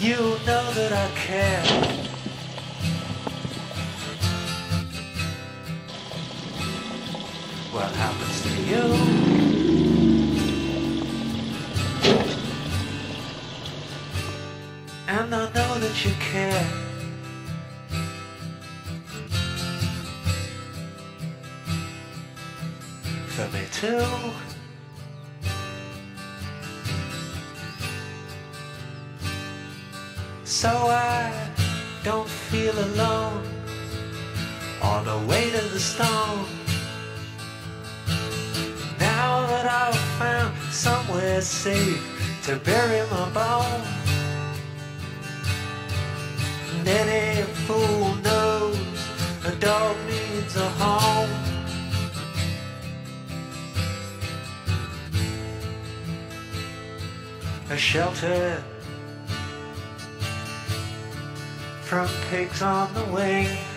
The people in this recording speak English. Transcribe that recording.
You know that I care. What happens to you? And I know that you care. For me too. So I don't feel alone on the way to the stone. Now that I've found somewhere safe to bury my bone. And any fool knows a dog needs a home. A shelter from pigs on the wing.